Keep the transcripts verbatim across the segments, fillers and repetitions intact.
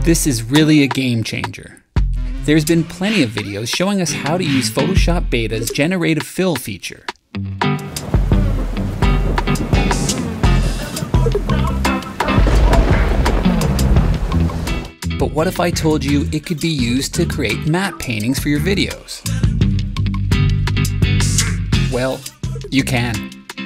This is really a game changer. There's been plenty of videos showing us how to use Photoshop Beta's Generative Fill feature. But what if I told you it could be used to create matte paintings for your videos? Well, you can.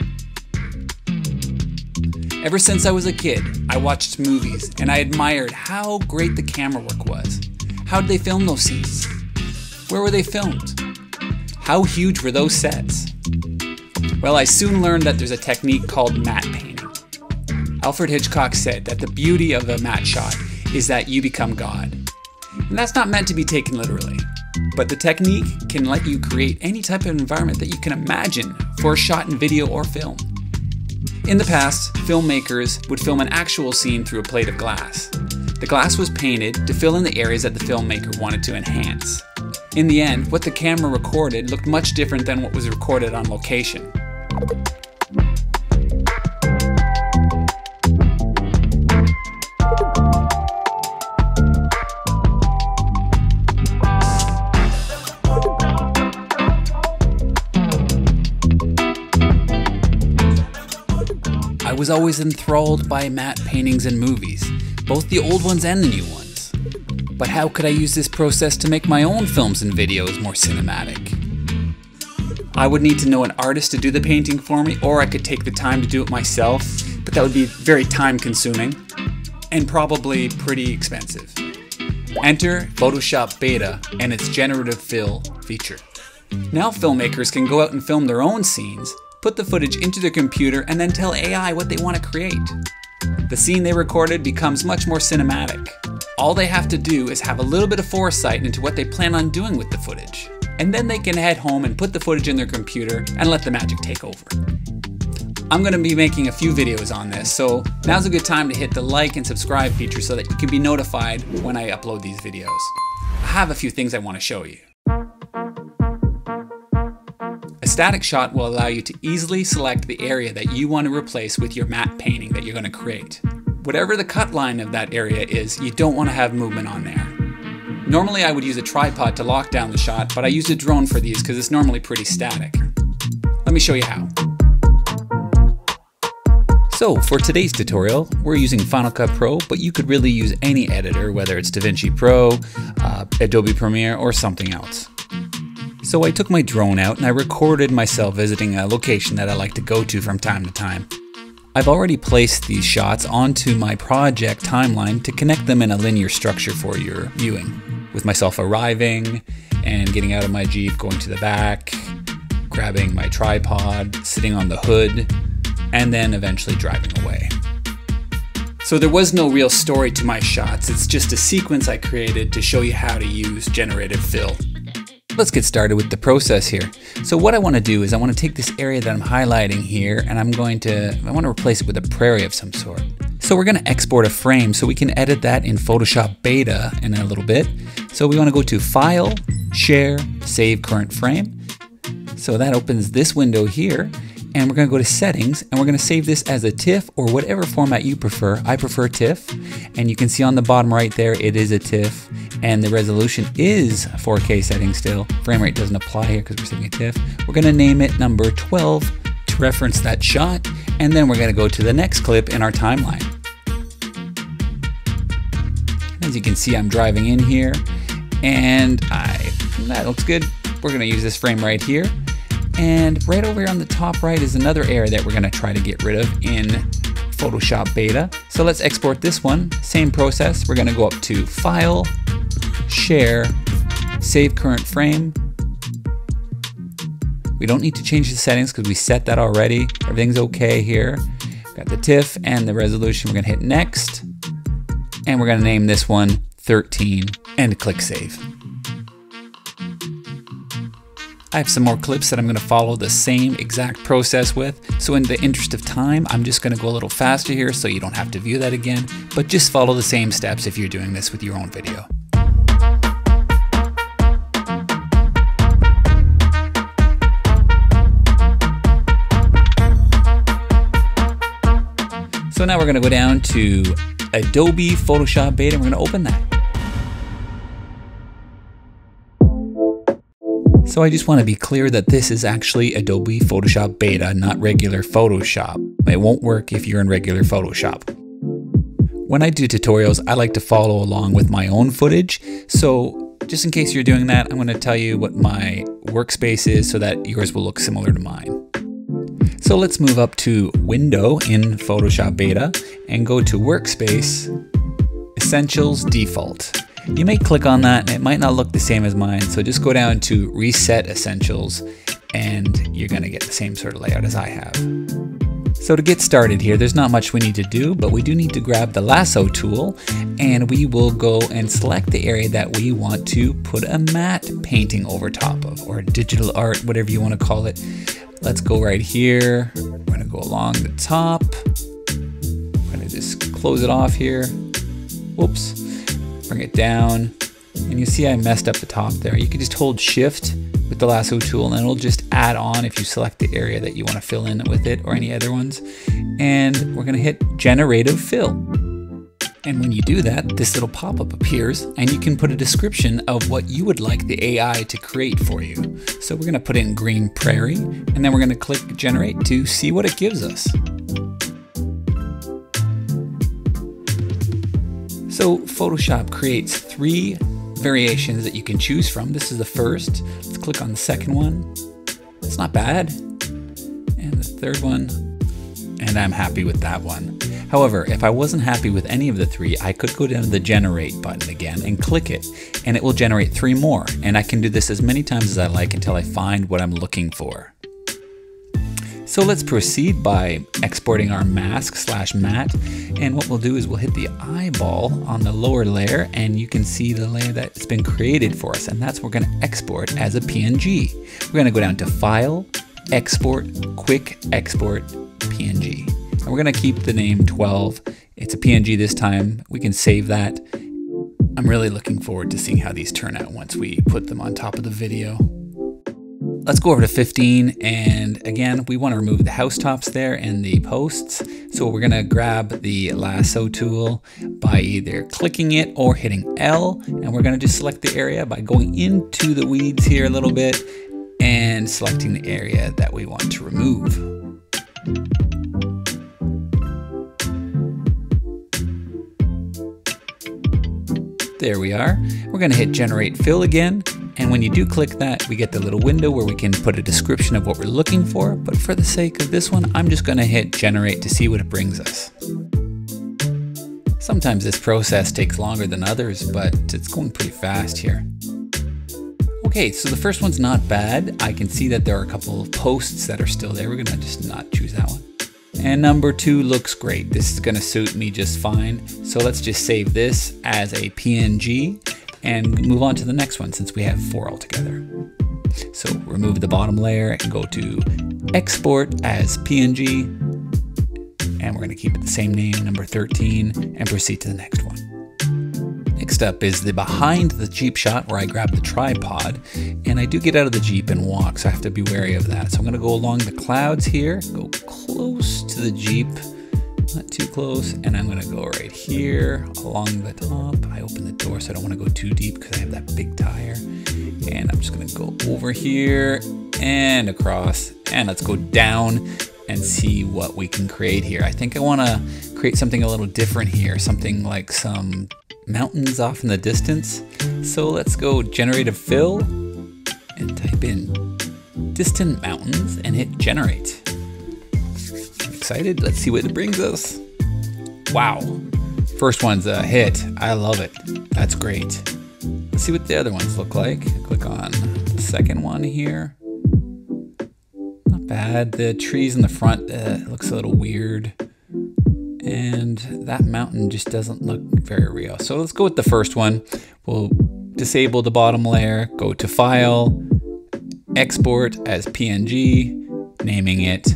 Ever since I was a kid, I watched movies and I admired how great the camera work was. How did they film those scenes? Where were they filmed? How huge were those sets? Well, I soon learned that there's a technique called matte painting. Alfred Hitchcock said that the beauty of a matte shot is that you become God. And that's not meant to be taken literally. But the technique can let you create any type of environment that you can imagine for a shot in video or film. In the past, filmmakers would film an actual scene through a plate of glass. The glass was painted to fill in the areas that the filmmaker wanted to enhance. In the end, what the camera recorded looked much different than what was recorded on location. I was always enthralled by matte paintings in movies, both the old ones and the new ones. But how could I use this process to make my own films and videos more cinematic? I would need to know an artist to do the painting for me, or I could take the time to do it myself, but that would be very time consuming and probably pretty expensive. Enter Photoshop Beta and its Generative Fill feature. Now filmmakers can go out and film their own scenes, put the footage into their computer, and then tell A I what they want to create. The scene they recorded becomes much more cinematic. All they have to do is have a little bit of foresight into what they plan on doing with the footage. And then they can head home and put the footage in their computer and let the magic take over. I'm going to be making a few videos on this, so now's a good time to hit the like and subscribe feature so that you can be notified when I upload these videos. I have a few things I want to show you. A static shot will allow you to easily select the area that you want to replace with your matte painting that you're going to create. Whatever the cut line of that area is, you don't want to have movement on there. Normally I would use a tripod to lock down the shot, but I use a drone for these because it's normally pretty static. Let me show you how. So for today's tutorial, we're using Final Cut Pro, but you could really use any editor, whether it's DaVinci Pro, uh, Adobe Premiere, or something else. So I took my drone out and I recorded myself visiting a location that I like to go to from time to time. I've already placed these shots onto my project timeline to connect them in a linear structure for your viewing. With myself arriving and getting out of my Jeep, going to the back, grabbing my tripod, sitting on the hood, and then eventually driving away. So there was no real story to my shots, it's just a sequence I created to show you how to use Generative Fill. Let's get started with the process here. So what I want to do is I want to take this area that I'm highlighting here and I'm going to, I want to replace it with a prairie of some sort. So we're going to export a frame so we can edit that in Photoshop Beta in a little bit. So we want to go to File, Share, Save Current Frame. So that opens this window here. And we're going to go to Settings, and we're going to save this as a TIFF or whatever format you prefer. I prefer TIFF, and you can see on the bottom right there, it is a TIFF, and the resolution is four K setting still. Frame rate doesn't apply here because we're setting a TIFF. We're going to name it number twelve to reference that shot, and then we're going to go to the next clip in our timeline. As you can see, I'm driving in here, and I, that looks good. We're going to use this frame right here. And right over here on the top right is another area that we're going to try to get rid of in Photoshop Beta. So let's export this one. Same process. We're going to go up to File, Share, Save Current Frame. We don't need to change the settings because we set that already. Everything's okay here. Got the TIFF and the resolution. We're going to hit Next. And we're going to name this one thirteen and click Save. I have some more clips that I'm going to follow the same exact process with. So in the interest of time, I'm just going to go a little faster here so you don't have to view that again, but just follow the same steps if you're doing this with your own video. So now we're going to go down to Adobe Photoshop beta, and we're gonna open that. So I just want to be clear that this is actually Adobe Photoshop beta, not regular Photoshop. It won't work if you're in regular Photoshop. When I do tutorials, I like to follow along with my own footage. So just in case you're doing that, I'm going to tell you what my workspace is so that yours will look similar to mine. So let's move up to Window in Photoshop beta and go to Workspace, Essentials Default. You may click on that and it might not look the same as mine, so just go down to Reset Essentials and you're gonna get the same sort of layout as I have. So to get started here, there's not much we need to do, but we do need to grab the lasso tool and we will go and select the area that we want to put a matte painting over top of, or digital art, whatever you want to call it. Let's go right here. We're gonna go along the top. We're gonna just close it off here. Whoops. Bring it down, and you see I messed up the top there. You can just hold shift with the lasso tool and it'll just add on if you select the area that you want to fill in with it or any other ones. And we're going to hit Generative Fill. And when you do that, this little pop-up appears and you can put a description of what you would like the A I to create for you. So we're going to put in green prairie and then we're going to click generate to see what it gives us. So Photoshop creates three variations that you can choose from. This is the first. Let's click on the second one. It's not bad. And the third one. And I'm happy with that one. However, if I wasn't happy with any of the three, I could go down to the generate button again and click it, and it will generate three more. And I can do this as many times as I like until I find what I'm looking for. So let's proceed by exporting our mask slash matte, and what we'll do is we'll hit the eyeball on the lower layer and you can see the layer that's been created for us, and that's what we're going to export as a P N G. We're going to go down to File, Export, Quick Export, P N G. And we're going to keep the name twelve. It's a P N G this time. We can save that. I'm really looking forward to seeing how these turn out once we put them on top of the video. Let's go over to fifteen, and again, we want to remove the housetops there and the posts. So we're gonna grab the lasso tool by either clicking it or hitting L, and we're gonna just select the area by going into the weeds here a little bit and selecting the area that we want to remove. There we are. We're gonna hit Generate Fill again. And when you do click that, we get the little window where we can put a description of what we're looking for. But for the sake of this one, I'm just going to hit generate to see what it brings us. Sometimes this process takes longer than others, but it's going pretty fast here. Okay, so the first one's not bad. I can see that there are a couple of posts that are still there. We're going to just not choose that one. And number two looks great. This is going to suit me just fine. So let's just save this as a P N G. And move on to the next one since we have four altogether. So remove the bottom layer and go to Export as P N G. And we're going to keep it the same name, number thirteen, and proceed to the next one. Next up is the behind the Jeep shot where I grab the tripod. And I do get out of the Jeep and walk, so I have to be wary of that. So I'm going to go along the clouds here, go close to the Jeep. Not too close, and I'm gonna go right here along the top. I open the door so I don't want to go too deep because I have that big tire. And I'm just gonna go over here and across, and let's go down and see what we can create here. I think I want to create something a little different here, something like some mountains off in the distance. So let's go Generative Fill and type in distant mountains and hit generate. Excited. Let's see what it brings us. Wow. First one's a hit. I love it. That's great. Let's see what the other ones look like. Click on the second one here. Not bad. The trees in the front uh, looks a little weird. And that mountain just doesn't look very real. So let's go with the first one. We'll disable the bottom layer, go to File, Export as P N G, naming it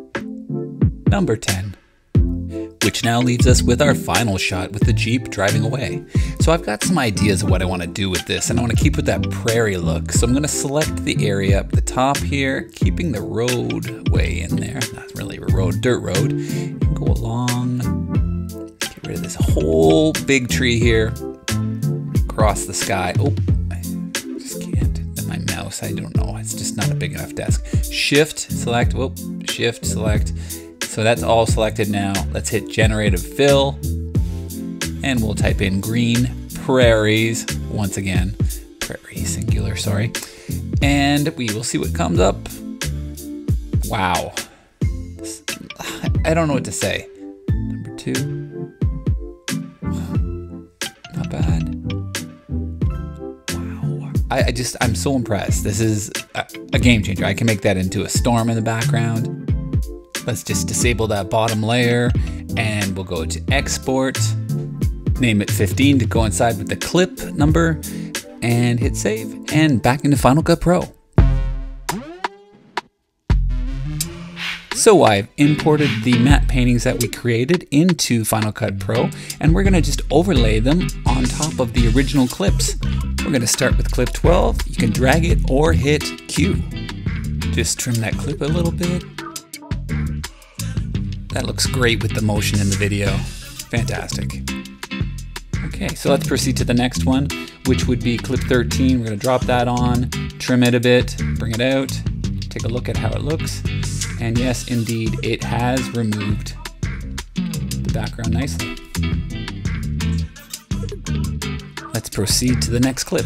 number ten, which now leaves us with our final shot with the Jeep driving away. So I've got some ideas of what I want to do with this, and I want to keep with that prairie look. So I'm going to select the area up the top here, keeping the roadway in there. Not really a road, dirt road. And go along, get rid of this whole big tree here. Across the sky. Oh, I just can't. And my mouse, I don't know. It's just not a big enough desk. Shift, select, whoop, shift, select. So that's all selected now. Let's hit Generative Fill. And we'll type in green prairies once again. Prairie, singular, sorry. And we will see what comes up. Wow. I don't know what to say. Number two. Not bad. Wow. I, I just, I'm so impressed. This is a, a game changer. I can make that into a storm in the background. Let's just disable that bottom layer and we'll go to export. Name it fifteen to coincide with the clip number and hit save and back into Final Cut Pro. So I've imported the matte paintings that we created into Final Cut Pro and we're gonna just overlay them on top of the original clips. We're gonna start with clip twelve. You can drag it or hit Q. Just trim that clip a little bit. That looks great with the motion in the video. Fantastic. Okay, so let's proceed to the next one, which would be clip thirteen. We're gonna drop that on, trim it a bit, bring it out, take a look at how it looks. And yes, indeed, it has removed the background nicely. Let's proceed to the next clip.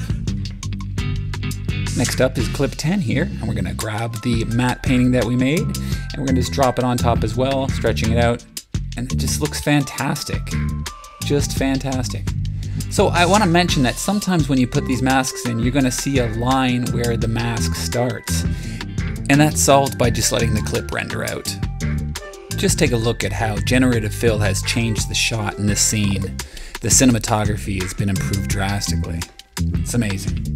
Next up is clip ten here, and we're gonna grab the matte painting that we made, and we're gonna just drop it on top as well, stretching it out, and it just looks fantastic. Just fantastic. So I wanna mention that sometimes when you put these masks in, you're gonna see a line where the mask starts. And that's solved by just letting the clip render out. Just take a look at how Generative Fill has changed the shot in this scene. The cinematography has been improved drastically. It's amazing.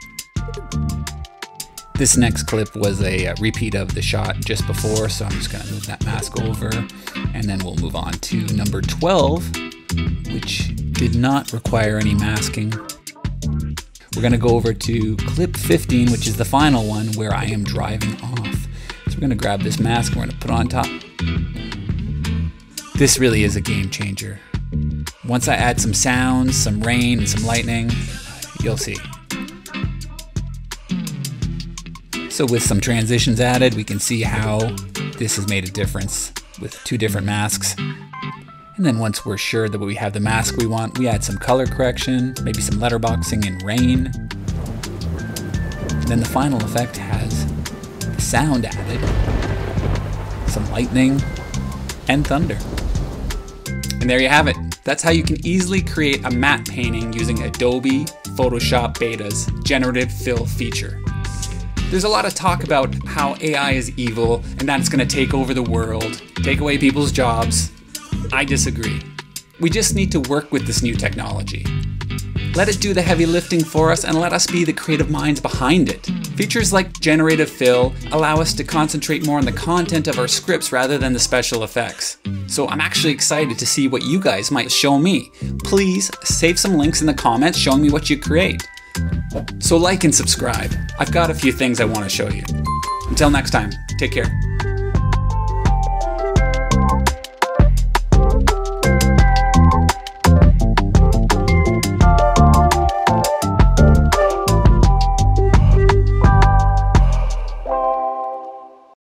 This next clip was a repeat of the shot just before, so I'm just gonna move that mask over, and then we'll move on to number twelve, which did not require any masking. We're gonna go over to clip fifteen, which is the final one where I am driving off. So we're gonna grab this mask and we're gonna put it on top. This really is a game changer. Once I add some sounds, some rain, and some lightning, you'll see. So with some transitions added, we can see how this has made a difference with two different masks. And then once we're sure that we have the mask we want, we add some color correction, maybe some letterboxing and rain. And then the final effect has the sound added, some lightning, and thunder. And there you have it. That's how you can easily create a matte painting using Adobe Photoshop Beta's Generative Fill feature. There's a lot of talk about how A I is evil and that it's going to take over the world, take away people's jobs. I disagree. We just need to work with this new technology. Let it do the heavy lifting for us and let us be the creative minds behind it. Features like Generative Fill allow us to concentrate more on the content of our scripts rather than the special effects. So I'm actually excited to see what you guys might show me. Please save some links in the comments showing me what you create. So like and subscribe. I've got a few things I want to show you. Until next time, take care.